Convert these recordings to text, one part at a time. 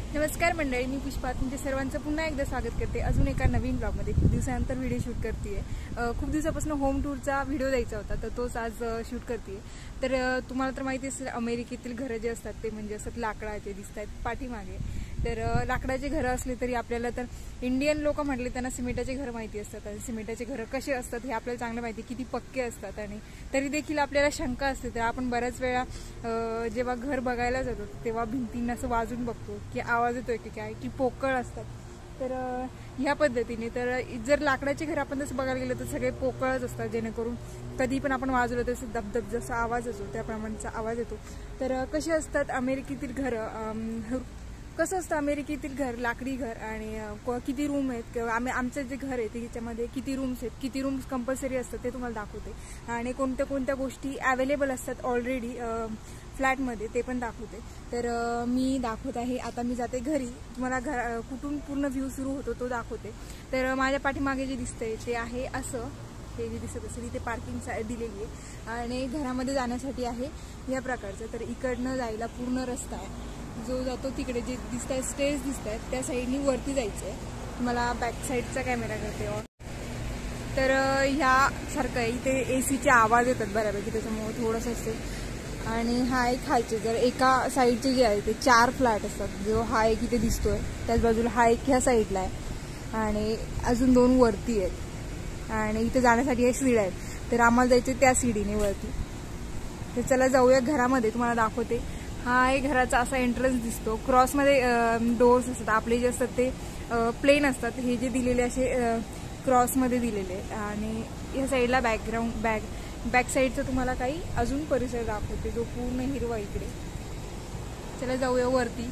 नमस्कार मंडळी, मी पुष्पा तुमच्या सर्वांचं पुन्हा एकदा स्वागत करते अजून एका नवीन ब्लॉगमध्ये। खूप दिवसानंतर व्हिडिओ शूट करते। खूप दिवसापासून होम टूरचा व्हिडिओ द्यायचा होता, तर तोच आज शूट करते। तर तुम्हाला तर माहिती असेल, अमेरिकेतील घरं जे असतात ते म्हणजे असं लाकडाचे दिसतात पाठीमागे। तर लाकडाचे घरं असले तरी आपल्याला तर इंडियन लोक म्हटले त्यांना सिमेंटाचे घर माहिती असतात। आणि सिमेंटाचे घर कसे असतात हे आपल्याला चांगलं माहिती, किती पक्के असतात। आणि तरी देखील आपल्याला शंका असते। तर आपण बऱ्याच वेळा जेव्हा घर बघायला जातो तेव्हा भिंतींना असं वाजून बघतो की आवाज येतोय की काय, की पोकळ असतात। तर ह्या पद्धतीने तर जर लाकडाचे घर आपण तसं बघायला गेलं तर सगळे पोकळच असतात, जेणेकरून कधी पण आपण वाजवलं तर दबदब जसा आवाज येतो त्याप्रमाणेचा आवाज येतो। तर कसे असतात अमेरिकेतील घरं, कसं असतं अमेरिकेतील घर, लाकडी घर आणि किती रूम आहेत किंवा आमचं जे घर आहे त्याच्यामध्ये किती रूम्स आहेत, किती रूम्स कंपल्सरी असतात ते तुम्हाला दाखवते। आणि कोणत्या कोणत्या गोष्टी अवेलेबल असतात ऑलरेडी फ्लॅटमध्ये ते पण दाखवते। तर मी दाखवत आहे, आता मी जाते घरी, तुम्हाला कुठून पूर्ण व्ह्यू सुरू होतो तो दाखवते। तर माझ्या पाठीमागे जे दिसतंय ते आहे असं, हे जे दिसत असेल इथे पार्किंग दिलेली आहे आणि घरामध्ये जाण्यासाठी आहे या प्रकारचं। तर इकडनं जायला पूर्ण रस्ता आहे जो जातो तिकडे, जे दिसत आहे स्टेज दिसत आहेत त्या साईडनी वरती जायचं आहे। मला बॅक साईडचा कॅमेरा करते ऑन। तर ह्यासारखं इथे एसीचे आवाज येतात बऱ्यापैकी, त्याच्यामुळे थोडंसं असते। आणि हा एक खालचे, जर एका साईडचे जे आहे ते 4 फ्लॅट असतात, जो हा एक इथे दिसतोय त्याच बाजूला हा एक ह्या साईडला आहे आणि अजून 2 वरती आहेत। आणि इथे जाण्यासाठी एक सीडी आहे, तर आम्हाला जायचं त्या सीडीने वरती। तर चला जाऊया घरामध्ये, तुम्हाला दाखवते। हा आहे घराचा असा एंट्रन्स दिसतो। क्रॉसमध्ये डोर्स असतात, आपले जे असतात ते प्लेन असतात, हे जे दिलेले असे क्रॉसमध्ये दिलेले। आणि या साईडला बॅक साईडचा तुम्हाला काही अजून परिसर दाखवते जो पूर्ण हिरवा इकडे। चला जाऊया वरती।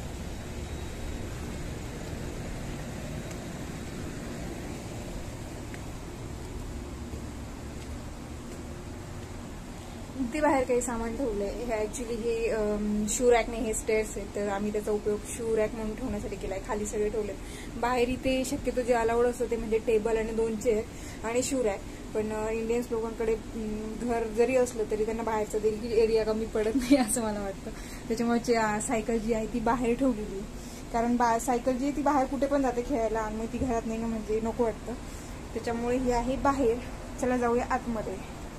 इथे बाहेर काही सामान ठेवलंय, हे ऍक्च्युली हे शू रॅक नाही, हे स्टेअर्स आहेत। तर आम्ही त्याचा उपयोग शू रॅक म्हणून ठेवण्यासाठी केलाय, खाली सगळे ठेवले। बाहेर इथे शक्यतो जे अलाउड असतं ते म्हणजे टेबल आणि 2 चेअर आणि शू रॅक। पण इंडियन्स लोकांकडे घर जरी असलं तरी त्यांना बाहेरचा देखील एरिया कमी पडत नाही असं मला वाटतं। त्याच्यामुळे सायकल जी आहे ती बाहेर ठेवलेली, कारण सायकल जी आहे ती बाहेर कुठे पण जाते खेळायला आणि मग ती घरात नाही म्हणजे नको वाटतं, त्याच्यामुळे ही आहे बाहेर। चला जाऊया आतमध्ये।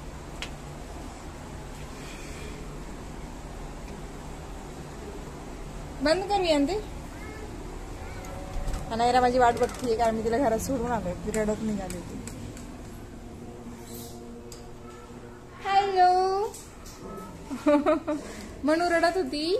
बंद करूया ते, अनायरा माझी वाट बघतीये कारण मी तिला घरात सोडून आलोय, ती रडत निघाली होती। हॅलो म्हणून रडत होती।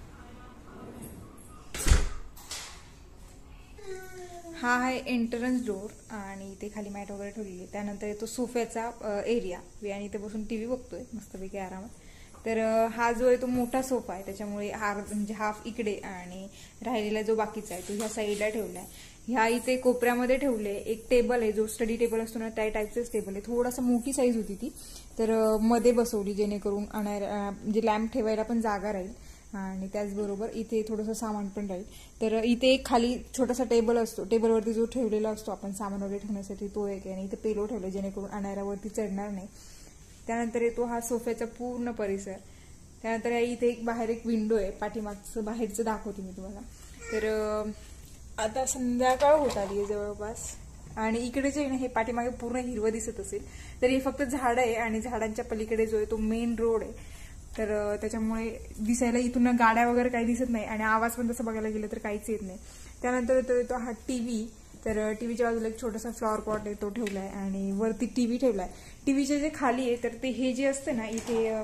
हा आहे एंट्रन्स डोर आणि इथे खाली मॅट वगैरे ठेवलेली आहे। त्यानंतर येतो सोफ्याचा एरिया, आणि इथे बसून टीव्ही बघतोय मस्तपैकी आरामात। तर हा जो आहे तो मोठा सोफा आहे, त्याच्यामुळे हा म्हणजे हाफ इकडे आणि राहिलेला जो बाकीचा आहे तो ह्या साईडला ठेवलाय। ह्या इथे कोपऱ्यामध्ये ठेवले एक टेबल आहे, जो स्टडी टेबल असतो ना त्या टाईपचंच टेबल आहे। थोडासा मोठी साईज होती ती, तर मध्ये बसवली जेणेकरून म्हणजे लॅम्प ठेवायला पण जागा राहील आणि त्याचबरोबर इथे थोडंसं सामान पण राहील। तर इथे एक खाली छोटासा टेबल असतो, टेबलवरती जो ठेवलेला असतो आपण सामान वगैरे ठेवण्यासाठी तो एक आहे, आणि इथे पेलो ठेवले जेणेकरून अनायरावरती चढणार नाही। त्यानंतर येतो हा सोफ्याचा पूर्ण परिसर। त्यानंतर इथे बाहेर एक विंडो आहे, पाठीमागचं बाहेरचं दाखवते मी तुम्हाला। तर आता संध्याकाळ होत आली आहे जवळपास, आणि इकडे जे हे पाठीमागे पूर्ण हिरवं दिसत असेल तर हे फक्त झाड आहे, आणि झाडांच्या पलीकडे जो आहे तो मेन रोड आहे। तर त्याच्यामुळे दिसायला इथून गाड्या वगैरे काही दिसत नाही आणि आवाज पण तसं बघायला गेलं तर काहीच येत नाही। त्यानंतर येतो हा टीव्ही। तर टीव्हीच्या बाजूला एक छोटासा फ्लॉवर पॉट आहे तो ठेवलाय आणि वरती टीव्ही ठेवलाय। टीव्हीचे जे खाली आहे तर ते हे जे असतं ना इथे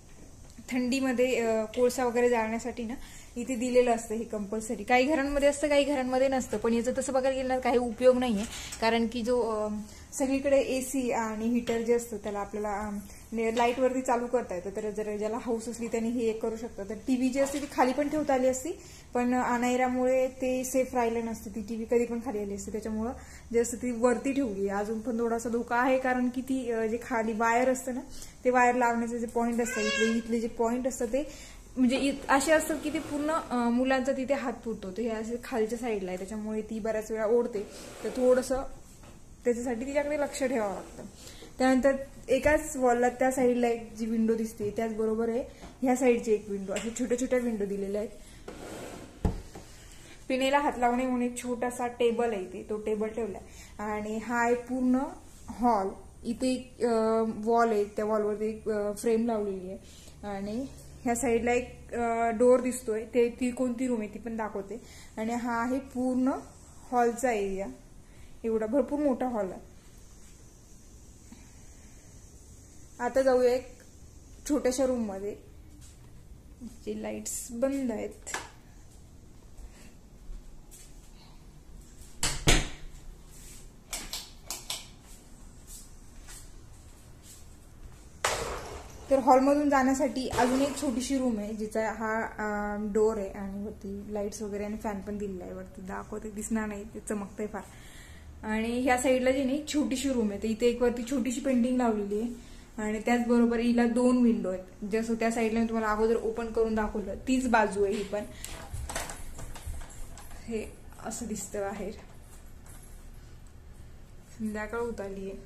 थंडीमध्ये कोळसा वगैरे जाळण्यासाठी ना इथे दिलेलं असतं, हे कंपल्सरी। काही घरांमध्ये असतं, काही घरांमध्ये नसतं, पण याचं तसं बघायला गेलं काही उपयोग नाहीये, कारण की जो सगळीकडे एसी आणि हीटर जे असतं त्याला आपल्याला लाईट वरती चालू करता येतं। तर जर ज्याला हाऊस असली त्यांनी हे एक करू शकतं। तर टीव्ही जी असते ती खाली पण ठेवता आली असती, पण अनायरामुळे ते सेफ राहिलं नसतं, ती टीव्ही कधी पण खाली आली असते। त्याच्यामुळं जे असतं ती वरती ठेवली। अजून पण थोडासा धोका आहे, कारण की ती जे खाली वायर असतं ना ते वायर लावण्याचे जे पॉईंट असतात, इथले जे पॉईंट असतात ते म्हणजे असे असतात की ते पूर्ण मुलांचा तिथे हात फुटतो। तर हे असे खालच्या साईडला आहे, त्याच्यामुळे ती बऱ्याच वेळा ओढते। तर थोडंसं त्याच्यासाठी तिच्याकडे लक्ष ठेवावं लागतं। त्यानंतर एकाच वॉलला त्या साईडला एक जी विंडो दिसते त्याचबरोबर आहे ह्या साईडची एक विंडो, अशा छोट्या छोट्या विंडो दिलेल्या आहेत। पिण्याला हात लावणे म्हणून एक छोटासा टेबल आहे इथे, तो टेबल ठेवलाय. आणि हा आहे पूर्ण हॉल. इथे एक वॉल आहे, त्या वॉलवरती एक फ्रेम लावलेली आहे. आणि ह्या साईडला एक डोर दिसतोय, ते ती कोणती रूम आहे ती पण दाखवते. आणि हा आहे पूर्ण हॉलचा एरिया. एवढा भरपूर मोठा हॉल आहे. आता जाऊया एक छोट्याशा रूम मध्ये, जे लाईट्स बंद आहेत. तर हॉलमधून जाण्यासाठी अजून एक छोटीशी रूम आहे, जिचा हा डोर आहे. आणि वरती लाईट्स वगैरे आणि फॅन पण दिलेला आहे. वरती दाखवते, दिसणार नाही, ते चमकतंय फार. आणि ह्या साईडला जी नाही छोटीशी रूम आहे, तर इथे एक वरती छोटीशी पेंटिंग लावलेली आहे. आणि त्याचबरोबर हिला 2 विंडो आहेत. जसं त्या साईडला मी तुम्हाला अगोदर ओपन करून दाखवलं, तीच बाजू आहे ही पण. हे असं दिसतं बाहेर. संध्याकाळ उतरली आहे.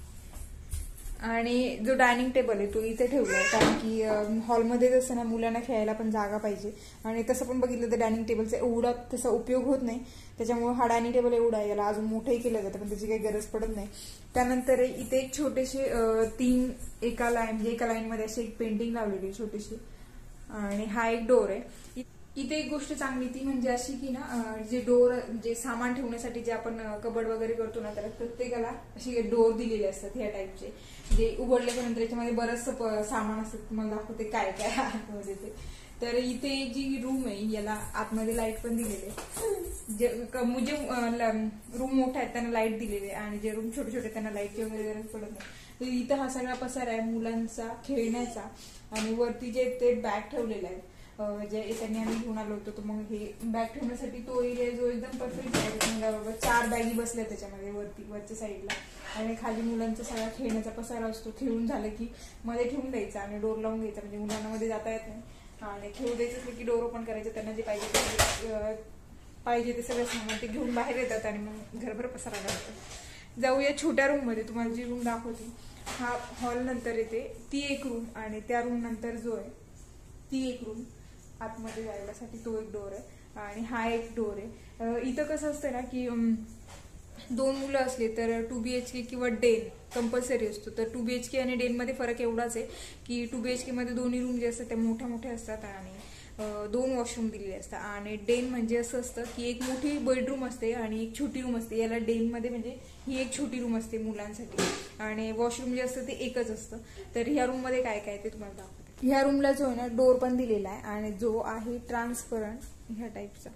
आणि जो डायनिंग टेबल आहे तो इथे ठेवलाय, कारण की हॉलमध्ये जसं ना मुलांना खेळायला पण जागा पाहिजे. आणि तसं पण बघितलं तर डायनिंग टेबलचा एवढा तसा उपयोग होत नाही, त्याच्यामुळे हा डायनिंग टेबल एवढा आहे. याला अजून मोठंही केलं जातं, पण त्याची काही गरज पडत नाही. त्यानंतर इथे एक छोटेसे 3 एका लाईन मध्ये अशी एक पेंटिंग लावलेली छोटीशी. आणि हा एक डोर आहे. इथे एक गोष्ट चांगली ती म्हणजे अशी की ना, जे डोर, जे सामान ठेवण्यासाठी जे आपण कबड वगैरे करतो ना, त्याला प्रत्येकाला अशी डोर दिलेले असतात ह्या टाईपचे, जे उघडल्यानंतर याच्यामध्ये बरंचसं सामान असतं. तुम्हाला दाखवते काय काय आतमध्ये ते. तर इथे जी रूम आहे याला आतमध्ये लाईट पण दिलेली आहे. जे रूम मोठा आहेत त्यांना लाईट दिलेली आहे, आणि जे रूम छोटे छोटे त्यांना लाईटची वगैरे गरज पडत नाही. तर इथं हा सगळा पसारा आहे मुलांचा खेळण्याचा. आणि वरती जे ते बॅग ठेवलेला आहे, जे त्यांनी आम्ही घेऊन आलो होतो, तर मग हे बॅग ठेवण्यासाठी तो एरिया जो एकदम परफेक्ट आहे. 4 बॅगी बसल्या त्याच्यामध्ये वरच्या साईडला. आणि खाली मुलांचा सगळा खेळण्याचा पसारा असतो. खेळून झालं की मध्ये ठेवून द्यायचा आणि डोर लावून घ्यायचा, म्हणजे मुलांना मध्ये जाता येत नाही. आणि खेळू द्यायचं असलं की डोर ओपन करायचं. त्यांना जे पाहिजे ते सगळं सामान ते घेऊन बाहेर येतात आणि मग घरभर पसारा करतात. जाऊया छोट्या रूम मध्ये. तुम्हाला जी रूम दाखवते, हा हॉल नंतर येते ती एक रूम, आणि त्या रूम नंतर जो आहे ती एक रूम. आतमध्ये जायसाठी तो एक डोर आहे, आणि हा एक डोर आहे. इथं कसं असतं ना की 2 मुलं असले तर 2 BHK किंवा डेन कंपल्सरी असतो. तर 2 BHK आणि डेन मध्ये फरक एवढाच आहे की 2 BHK मध्ये दोन्ही रूम जे असतात ते मोठ्या मोठ्या असतात आणि 2 वॉशरूम दिलेले असतात. आणि डेन म्हणजे असं असतं की एक मोठी बेडरूम असते आणि एक छोटी रूम असते. याला डेन मध्ये म्हणजे ही एक छोटी रूम असते मुलांसाठी, आणि वॉशरूम जे असतं ते एकच असतं. तर ह्या रूम मध्ये काय काय ते तुम्हाला दाखवते. ह्या रूमला जो आहे ना डोर पण दिलेला आहे, आणि जो आहे ट्रान्सपरंट ह्या टाईपचा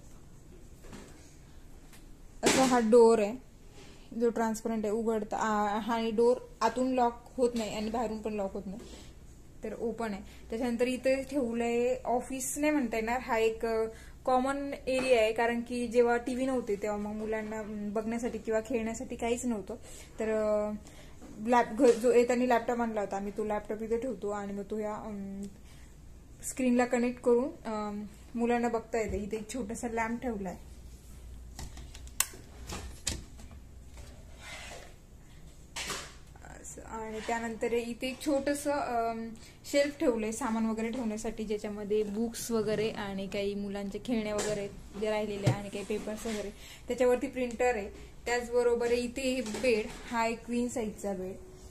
असा हा डोर आहे, जो ट्रान्सपरंट आहे. उघडता हा डोर आतून लॉक होत नाही आणि बाहेरून पण लॉक होत नाही, तर ओपन आहे. त्याच्यानंतर इथे ठेवलंय ऑफिस नाही म्हणता येणार, हा एक कॉमन एरिया आहे. कारण की जेव्हा टीव्ही नव्हते तेव्हा मग मुलांना बघण्यासाठी किंवा खेळण्यासाठी काहीच नव्हतं. तर जो त्यांनी लॅपटॉप आणला होता, आम्ही तो लॅपटॉप इथे ठेवतो आणि मग तो या स्क्रीनला कनेक्ट करून मुलांना बघता येते. इथे एक छोटासा लॅम्प ठेवलाय. आणि त्यानंतर इथे एक छोटंसं शेल्फ ठेवलंय सामान वगैरे ठेवण्यासाठी, ज्याच्यामध्ये बुक्स वगैरे आणि काही मुलांचे खेळणे वगैरे जे राहिलेले आणि काही पेपर्स वगैरे. त्याच्यावरती प्रिंटर आहे. त्याचबरोबर इथे बेड, हा एक क्वीन साईजचा बेड.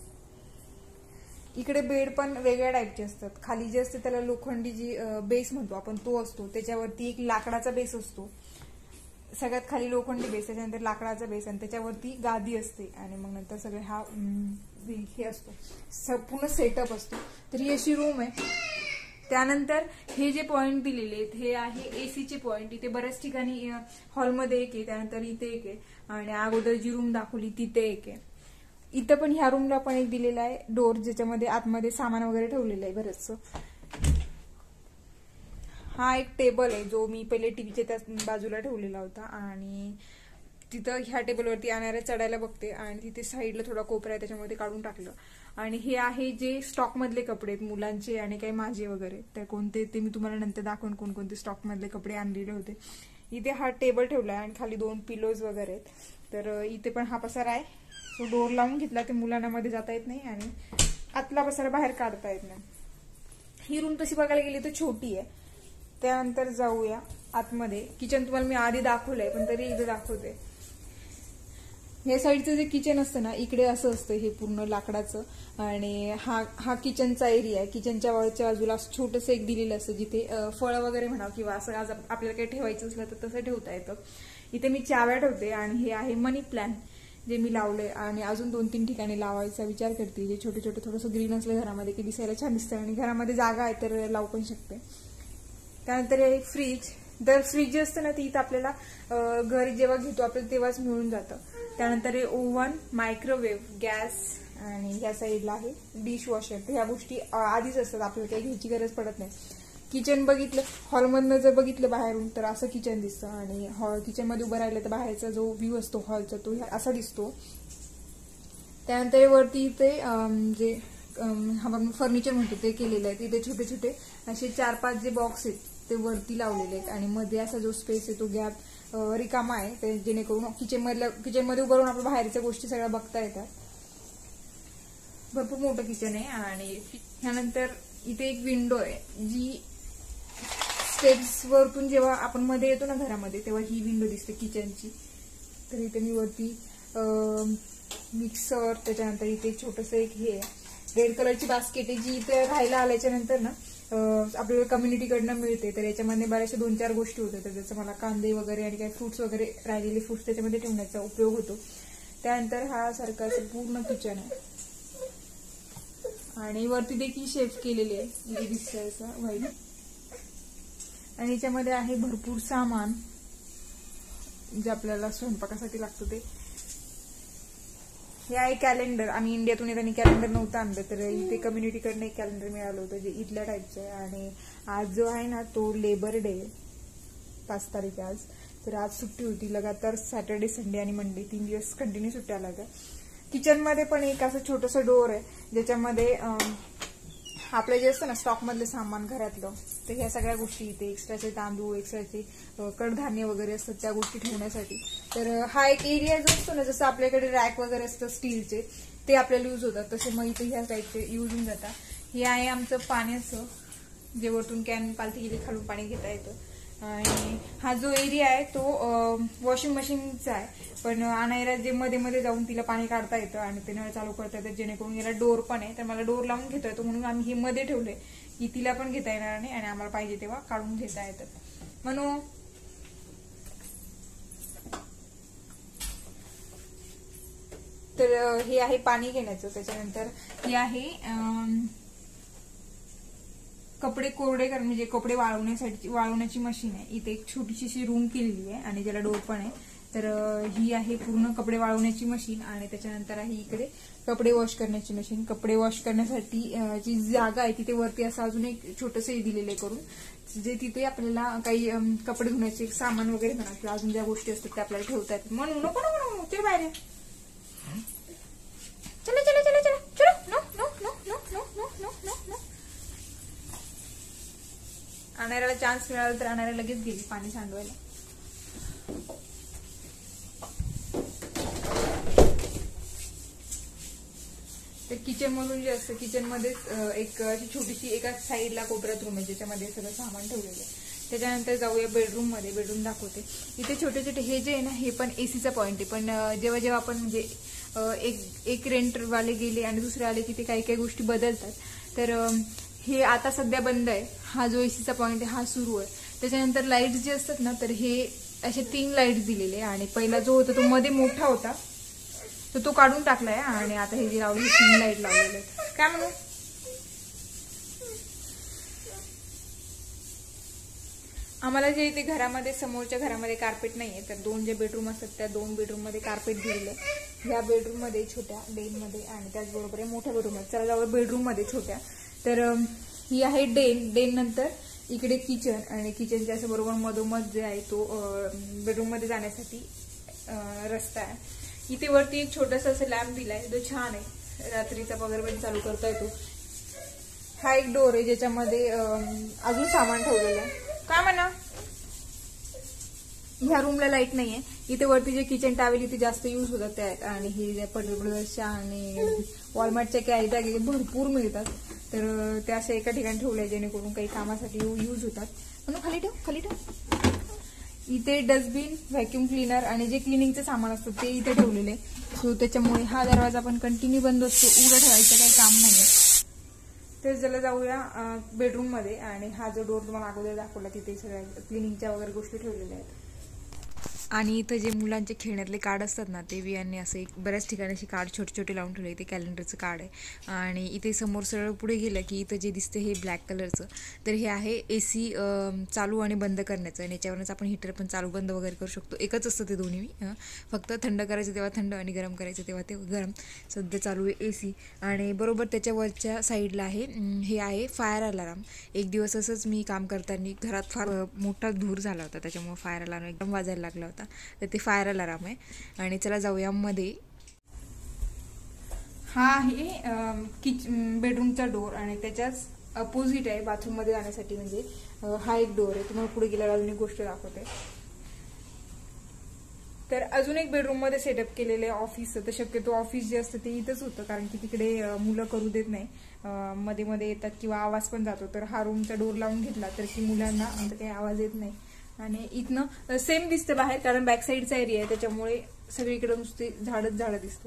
इकडे बेड पण वेगळ्या टाईपचे असतात. खाली जे असते त्याला लोखंडी जी बेस म्हणतो आपण तो असतो, त्याच्यावरती एक लाकडाचा बेस असतो. सगळ्यात खाली लोखंडी बेस, त्याच्यानंतर लाकडाचा बेस, आणि त्याच्यावरती गादी असते, आणि मग नंतर सगळे हा हे असतो पूर्ण सेटअप असतो. तर ही अशी रूम आहे. त्यानंतर हे जे पॉइंट दिलेले आहेत हे आहे एसीचे पॉइंट. इथे बऱ्याच ठिकाणी हॉलमध्ये एक आहे, त्यानंतर इथे एक आहे, आणि अगोदर जी रूम दाखवली तिथे एक आहे. इथं पण ह्या रूमला पण एक दिलेला आहे डोर, ज्याच्यामध्ये आतमध्ये सामान वगैरे ठेवलेलं आहे बरंचसं. हा एक टेबल आहे जो मी पहिले टीव्हीच्या त्या बाजूला ठेवलेला होता, आणि तिथं ह्या टेबलवरती येणाऱ्या चढायला बघते, आणि तिथे साईडला थोडा कोपरा आहे त्याच्यामध्ये काढून टाकलं. आणि हे आहे जे स्टॉक मधले कपडे आहेत मुलांचे आणि काही माझे वगैरे, तर कोणते ते मी तुम्हाला नंतर दाखवून कोणकोणते स्टॉक मधले कपडे आणलेले होते. इथे हा टेबल ठेवला आणि खाली 2 पिलोज वगैरे आहेत. तर इथे पण हा पसारा आहे, तो डोर लावून घेतला, ते मुलांना मध्ये जाता येत नाही आणि आतला पसारा बाहेर काढता येत नाही. ही रूम तशी बघायला गेली तर छोटी आहे, त्यानंतर जाऊया आतमध्ये. किचन तुम्हाला मी आधी दाखवलंय पण तरी एकदा दाखवते. या साईडचं जे किचन असतं ना, इकडे असं असतं हे पूर्ण लाकडाचं. आणि हा किचनचा एरिया आहे. किचनच्या वरच्या बाजूला छोटंसं एक दिलेलं असतं जिथे फळं वगैरे म्हणा किंवा असं आज आपल्याला काही ठेवायचं असलं तर तसं ठेवता येतं. इथे मी चाव्या ठेवते आणि हे आहे मनी प्लॅन्ट जे मी लावलंय आणि अजून 2-3 ठिकाणी लावायचा विचार करते. जे छोटे छोटे थोडंसं ग्रीन असलं घरामध्ये की दिसायला छान दिसतं आणि घरामध्ये जागा आहे तर लावू पण शकते. त्यानंतर हे फ्रीज. तर फ्रीज जे असतं ना ते इथं आपल्याला घरी जेव्हा घेतो आपल्याला तेव्हाच मिळून जातं. त्यानंतर हे ओव्हन, मायक्रोवेव्ह, गॅस आणि या साईडला आहे डिश वॉशर. तर ह्या गोष्टी आधीच असतात, आपल्याला काही घ्यायची गरज पडत नाही. किचन बघितलं, हॉलमधनं जर बघितलं बाहेरून तर असं किचन दिसतं आणि किचनमध्ये उभं राहिलं तर बाहेरचा जो व्ह्यू असतो हॉलचा तो असा दिसतो. त्यानंतर वरती इथे जे आपण फर्निचर म्हणतो ते केलेलं आहे. तिथे छोटे छोटे असे 4-5 जे बॉक्स आहेत ते वरती लावलेले आहेत आणि मध्ये असा जो स्पेस आहे तो गॅप रिकामा आहे ते जेणेकरून किचनमध्ये उभं राहून आपल्या बाहेरच्या गोष्टी सगळ्या बघता येतात. भरपूर मोठं किचन आहे. आणि त्यानंतर इथे एक विंडो आहे जी स्टेप्स वरतून जेव्हा आपण मध्ये येतो ना घरामध्ये तेव्हा ही विंडो दिसते किचनची. तर इथे मी वरती मिक्सर, त्याच्यानंतर इथे एक छोटंसं एक हे रेड कलरची बास्केट आहे जी इथे राहायला आल्याच्या नंतर ना आपल्याला कम्युनिटीकडनं मिळते. तर याच्यामध्ये बऱ्याचशा 2-4 गोष्टी होत्या. तर जसं मला कांदे वगैरे आणि काही फ्रुट्स वगैरे राहिलेले फ्रुट्स त्याच्यामध्ये ठेवण्याचा उपयोग होतो. त्यानंतर हा सारखा असं पूर्ण किचन आहे आणि वरती देखील शेफ केलेली आहे इथे दिसतंय असं व्हाईट. आणि याच्यामध्ये आहे भरपूर सामान जे आपल्याला स्वयंपाकासाठी लागतं ते. हे आहे कॅलेंडर. आम्ही इंडियातून येताना कॅलेंडर नव्हतं आणलं तर इथे कम्युनिटीकडनं एक कॅलेंडर मिळालं होतं जे इथल्या टाईपचं आहे. आणि आज जो आहे ना तो लेबर डे 5 तारीख आज. तर आज सुट्टी होती. लगातार सॅटर्डे, संडे आणि मंडे 3 दिवस कंटिन्यू सुट्ट्या लागल्या. किचनमध्ये पण एक असं छोटंसं डोअर आहे ज्याच्यामध्ये आपलं जे असतं ना स्टॉकमधलं सामान घरातलं तर ह्या सगळ्या गोष्टी इथे एक्स्ट्राचे तांदूळ, एक्स्ट्राचे कडधान्य वगैरे असतात त्या गोष्टी ठेवण्यासाठी. तर हा एक एरिया जो असतो ना जसं आपल्याकडे रॅक वगैरे असतं स्टीलचे ते आपल्याला यूज होतात तसे मग इथे ह्या टाईपचे यूज होऊन जातात. हे आहे आमचं पाण्याचं जे वरतून कॅन पालथी गेली खालून पाणी घेता येतं. आणि हा जो एरिया आहे तो वॉशिंग मशीनचा आहे पण आणायला जे मध्ये मध्ये जाऊन तिला पाणी काढता येतं आणि ते नळ चालू करता येतं जेणेकरून याला डोर पण आहे. तर मला डोर लावून घेता येतो म्हणून आम्ही हे मध्ये ठेवले की तिला पण घेता येणार नाही आणि आम्हाला पाहिजे तेव्हा काढून घेता येतात म्हणून. तर हे आहे पाणी घेण्याचं. त्याच्यानंतर हे आहे कपडे कोरडे म्हणजे कपडे वाळवण्याची मशीन आहे. इथे एक छोटीशी रूम केलेली आहे आणि ज्याला डोर पण आहे. तर ही आहे पूर्ण कपडे वाळवण्याची मशीन. आणि त्याच्यानंतर आहे इकडे कपडे वॉश करण्याची मशीन. कपडे वॉश करण्यासाठी जी जागा आहे तिथे वरती असं अजून एक छोटंसं दिलेलं आहे करून जे तिथे आपल्याला काही कपडे धुण्याचे सामान वगैरे म्हणा किंवा अजून ज्या गोष्टी असतात त्या आपल्याला ठेवता येतात. म्हणून नको ते बाहेर चलो चलो चलो चलो चलो no no no no no no no no no. आणायला चान्स मिळाला तर आणायला लगेच गेली पाणी सांडवायला. तर किचन मधून जे असतं किचनमध्येच एक अशी छोटीशी एका साईडला कोपऱ्यात रूम आहे ज्याच्यामध्ये सगळं सामान ठेवलेलं आहे. त्याच्यानंतर जाऊया बेडरूम मध्ये. बेडरूम दाखवते. इथे छोटे छोटे हे जे आहे ना हे पण एसीचा पॉइंट आहे पण जेव्हा जेव्हा आपण म्हणजे एक रेंटवाले गेले आणि दुसरे आले की ते काही काही गोष्टी बदलतात. तर हे आता सध्या बंद आहे. हा जो एसीचा पॉइंट आहे हा सुरू आहे. त्याच्यानंतर लाईट्स जे असतात ना तर हे असे 3 लाईट्स दिलेले आणि पहिला जो होता तो मध्ये मोठा होता तर तो काढून टाकलाय आणि आता हे जे लावले 3 लाईट लावलेले आहेत. काय म्हणू आम्हाला जे इथे घरामध्ये समोरच्या घरामध्ये कार्पेट नाहीये तर 2 जे बेडरूम असतात त्या 2 बेडरूम मध्ये कार्पेट दिलेलं आहे. ह्या बेडरूम मध्ये छोट्या डेन मध्ये आणि त्याचबरोबर मोठ्या बेडरूम मध्ये. चला जाऊ बेडरूम मध्ये छोट्या. तर ही आहे डेन नंतर इकडे किचन आणि किचनच्या असं बरोबर मधोमध जे आहे तो बेडरूम मध्ये जाण्यासाठी रस्ता आहे. इथे वरती एक छोटासा असं लॅम्प दिलाय जो छान आहे. रात्रीचा वगैरे पण चालू करता येतो. हा एक डोर आहे ज्याच्यामध्ये अजून सामान ठेवलेलं आहे. काय म्हणा ह्या रूमला लाईट नाहीये. इथे वरती जे किचन टॅवेल इथे जास्त यूज होतात त्या आणि हे पर्टिक्युलरच्या आणि वॉलमार्टच्या कॅरी बॅग भरपूर मिळतात तर त्या अशा एका ठिकाणी ठेवल्या जेणेकरून काही कामासाठी यूज होतात. म्हणून खाली ठेव. इथे डस्टबिन, व्हॅक्यूम क्लीनर आणि जे क्लिनिंगचे सामान असतं ते इथे ठेवलेले. सो त्याच्यामुळे हा दरवाजा पण कंटिन्यू बंद असतो, उघडा ठेवायचं काही काम नाही. तर चला जाऊया बेडरूम मध्ये. आणि हा जो डोर तुम्हाला अगोदर दाखवला तिथे सगळ्या क्लिनिंगच्या वगैरे गोष्टी ठेवलेल्या आहेत. आणि इथं जे मुलांचे खेळण्यातले कार्ड असतात ना ते वियांनी असं एक बऱ्याच ठिकाणी असे कार्ड छोटे छोटे लावून ठेवले. ते कॅलेंडरचं कार्ड आहे. आणि इथे समोर सरळ पुढे गेलं की इथं जे दिसते हे ब्लॅक कलरचं, तर हे आहे AC चालू आणि बंद करण्याचं. आणि याच्यावरच आपण हीटर पण चालू बंद वगैरे करू शकतो. एकच असतं ते दोन्ही, फक्त थंड करायचं तेव्हा थंड आणि गरम करायचं तेव्हा ते गरम. सध्या चालू आहे AC. आणि बरोबर त्याच्या वरच्या साईडला आहे हे आहे फायर अलार्म. एक दिवस असंच मी काम करताना घरात फार मोठा धूर झाला होता, त्याच्यामुळे फायर अलार्म एकदम वाजायला लागला होता. तर ते फायर अलार्म आहे. आणि चला जाऊया मध्ये. हा आहे बेडरूमचा डोर आणि त्याच्याच अपोजिट आहे बाथरूम मध्ये जाण्यासाठी. म्हणजे हा एक डोर आहे. तुम्हाला पुढे गेल्यावर अजून एक गोष्ट दाखवते. तर अजून एक बेडरूम मध्ये सेटअप केलेलं आहे ऑफिसचं. तर शक्यतो ऑफिस जे असतं ते इथंच होतं, कारण की तिकडे मुलं करू देत नाही, मध्ये मध्ये येतात किंवा आवाज पण जातो. तर हा रूमचा डोर लावून घेतला तर की मुलांना काही आवाज येत नाही. आणि इथनं सेम दिसतं बाहेर, कारण बॅक साईडचा एरिया आहे त्याच्यामुळे सगळीकडे नुसते झाडच झाडं दिसतात.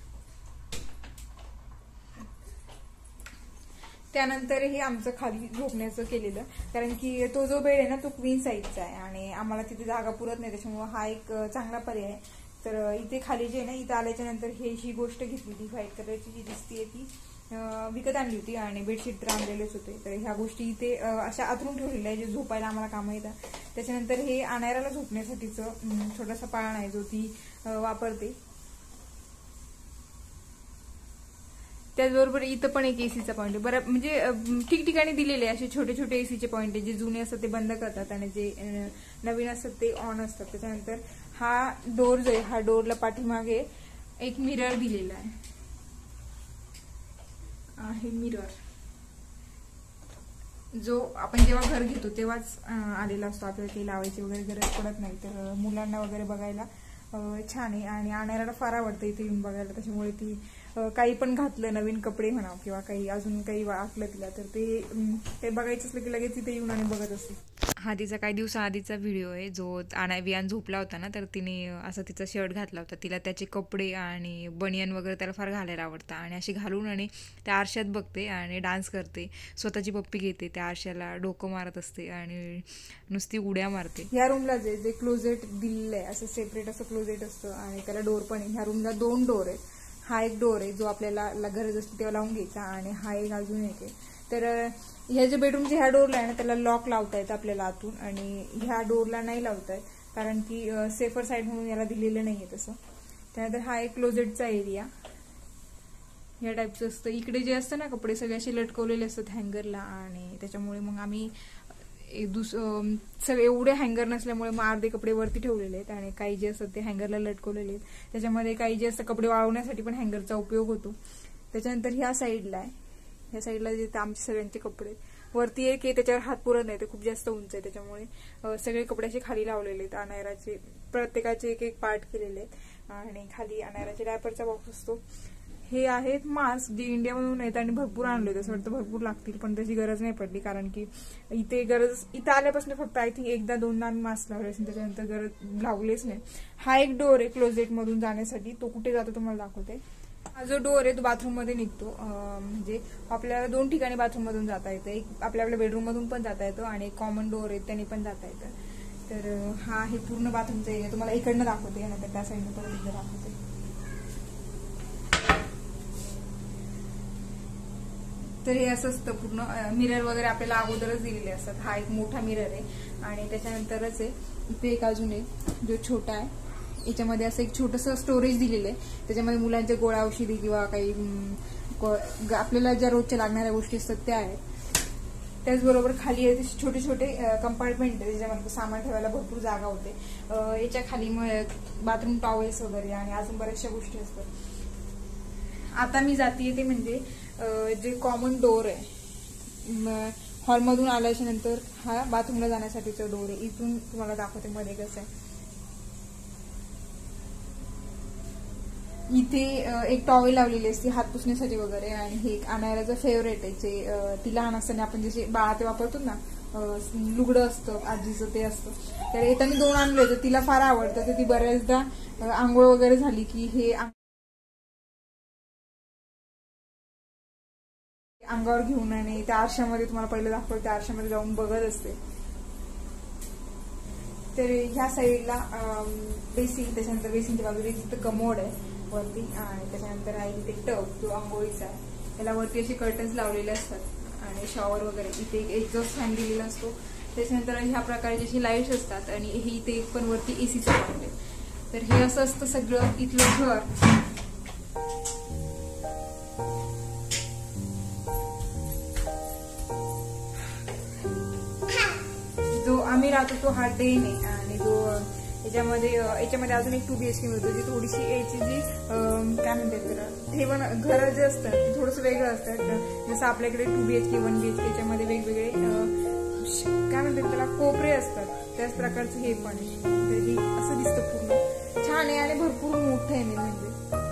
त्यानंतर हे आमचं खाली झोपण्याचं केलेलं, कारण की तो जो बेड आहे ना तो क्वीन साईजचा आहे आणि आम्हाला तिथे जागा पुरत नाही, त्याच्यामुळे हा एक चांगला पर्याय आहे. तर इथे खाली जे आहे ना, इथे आल्याच्या नंतर ही गोष्ट घेतली ती व्हाईट कलरची जी दिसतीये ती विकत आणली होती. आणि बेडशीट तर आणलेलेच होते. तर ह्या गोष्टी इथे अशा आतरून ठेवलेल्या आहे जे झोपायला आम्हाला कामं येतात. त्याच्यानंतर हे अनायराला झोपण्यासाठीचं छोटासा पाळणा आहे जो ती वापरते. त्याचबरोबर इथं पण एक एसीचा पॉईंट आहे. बरं म्हणजे ठिकठिकाणी दिलेले असे छोटे छोटे एसीचे पॉईंट आहे. जे जुने असतात ते बंद करतात आणि जे नवीन असतात ते ऑन असतात. त्याच्यानंतर हा डोर जो आहे, हा डोरला पाठीमागे एक मिरर दिलेला आहे मिरर, जो आपण जेव्हा घर घेतो तेव्हाच आलेला असतो. आपल्याला काही लावायची वगैरे गरज पडत नाही. तर मुलांना वगैरे बघायला छान आहे. आणि आणायला फार आवडतं इथे येऊन बघायला. त्याच्यामुळे ती काही पण घातलं, नवीन कपडे म्हणा किंवा काही अजून काही वाटलं तिला, तर ते बघायचं असलं की लगेच तिथे येऊन आणि बघत असते. हा तिचा काही दिवसाआधीचा व्हिडिओ आहे, जो वियान झोपला होता ना, तर तिने असं तिचा शर्ट घातला होता. तिला त्याचे कपडे आणि बनियन वगैरे त्याला फार घालायला आवडतं. आणि अशी घालून आणि त्या आरशात बघते आणि डान्स करते. स्वतःची पप्पी घेते, त्या आरशाला डोकं मारत असते आणि नुसती उड्या मारते. ह्या रूमला जे क्लोजेट दिलेलं आहे, असं सेपरेट असं क्लोजेट असतं आणि त्याला डोर पण आहे. ह्या रूमला 2 डोर आहेत. हा एक डोर आहे जो आपल्याला गरज असते तेव्हा लावून घ्यायचा, आणि हा एक अजून एक आहे. तर ह्या जे बेडरूमच्या ह्या डोरला आहे ना, त्याला लॉक लावता येतं आपल्याला आतून, आणि ह्या डोरला नाही लावता येत, कारण की सेफर साईड म्हणून याला दिलेलं नाहीये तसं. त्यानंतर हा एक क्लोजेटचा एरिया या टाईपचं असतं. इकडे जे असतं ना, कपडे सगळे असे लटकवलेले असतात हँगरला, आणि त्याच्यामुळे मग आम्ही सगळे एवढे हँगर नसल्यामुळे मग अर्धे कपडे वरती ठेवलेले आहेत आणि काही जे असतात ते हँगरला लटकवलेले आहेत. त्याच्यामध्ये काही जे असतं कपडे वाळवण्यासाठी पण हँगरचा उपयोग होतो. त्याच्यानंतर ह्या साईडला आहे, ह्या साईडला जे आमचे सगळ्यांचे कपडे वरती एक आहे, त्याच्यावर हात पुरत नाही, ते खूप जास्त उंच आहे, त्याच्यामुळे सगळे कपडे असे खाली लावलेले आहेत. अनायराचे प्रत्येकाचे एक एक पार्ट केलेले आहेत. आणि खाली अनायराचे डायपरचा बॉक्स असतो. हे आहेत मास्क जे इंडियामधून आहेत आणि भरपूर आणले होते. असं वाटतं भरपूर लागतील, पण त्याची गरज नाही पडली, कारण की इथे आल्यापासून फक्त आय थिंक 1-2दा आम्ही मास्क लावले असेल, त्याच्यानंतर गरज लावलेच नाही. हा एक डोर आहे क्लोजेट मधून जाण्यासाठी. तो कुठे जातो तुम्हाला दाखवते. हा जो डोर आहे तो बाथरूम मध्ये निघतो. म्हणजे आपल्याला 2 ठिकाणी बाथरूम मधून जाता येतं. एक आपल्या बेडरूम मधून पण जाता येतं आणि एक कॉमन डोर आहे त्याने पण जाता येतं. तर हा आहे पूर्ण बाथरूमचा एरिया. तुम्हाला इकडनं दाखवते, नंतर त्या साईडनं परत इकडे दाखवते. तर हे असं असतं पूर्ण. मिरर वगैरे आपल्याला अगोदरच दिलेले असतात. हा एक मोठा मिरर आहे आणि त्याच्यानंतरच आहे इथे एक अजून एक जो छोटा आहे. याच्यामध्ये असं एक छोटंसं स्टोरेज दिलेलं आहे. त्याच्यामध्ये मुलांच्या गोळ्या औषधी किंवा काही आपल्याला ज्या रोजच्या लागणाऱ्या गोष्टी असतात त्या आहेत. त्याचबरोबर खाली छोटे छोटे कंपार्टमेंट आहे, ज्याच्यामध्ये सामान ठेवायला भरपूर जागा होते. याच्या खाली बाथरूम टॉवेल्स वगैरे आणि अजून बऱ्याचशा गोष्टी असतात. आता मी जातीये ते म्हणजे जे कॉमन डोर आहे, हॉलमधून आल्याच्या नंतर हा बाथरूमला जाण्यासाठीचा डोर आहे. इथून तुम्हाला दाखवते मध्ये कसं आहे. इथे एक टॉवेल लावलेली असते हात पुसण्यासाठी वगैरे, आणि हे एक अनायराचं फेवरेट आहे, जे ती लहान असताना आपण जसे बाळा ते वापरतो ना, लुगडं असतं आजीचं ते असतं, तर हे त्यांनी 2 आणले होते, तिला फार आवडतं. तर ती बऱ्याचदा आंघोळ वगैरे झाली की हे अंगावर घेऊन, आणि त्या आरशामध्ये तुम्हाला पहिलं दाखवलं त्या आरशामध्ये जाऊन बघत असते. तर ह्या साईडला बेसिंग, त्याच्यानंतर बेसिंगच्या बाजूला तिथं कमोड आहे वरती, आणि त्याच्यानंतर आहे तिथे टब जो आंघोळीचा आहे, त्याला वरती असे कर्टन्स लावलेले असतात, आणि शॉवर वगैरे इथे एक एक्झॉस्ट फॅन दिलेला असतो. त्याच्यानंतर ह्या प्रकारचे असे लाईट्स असतात, आणि हे इथे पण वरती एसीचं पॉइंट आहे. तर हे असं असतं सगळं इथलं घर. जो आम्ही राहतो तो हा डेन आहे, आणि जो याच्यामध्ये अजून एक 2 BHK मिळतो, जी थोडीशी याची जी काय म्हणतात त्याला, ठेवण घर जे असतात ते थोडंसं वेगळं असतात. जसं आपल्याकडे 2 BHK 1 BHK याच्यामध्ये वेगवेगळे काय म्हणतात त्याला कोपरे असतात, त्याच प्रकारचं हे पण आहे. तर हे असं दिसतं पूर्ण छान आहे, आणि भरपूर मोठं आहे. म्हणजे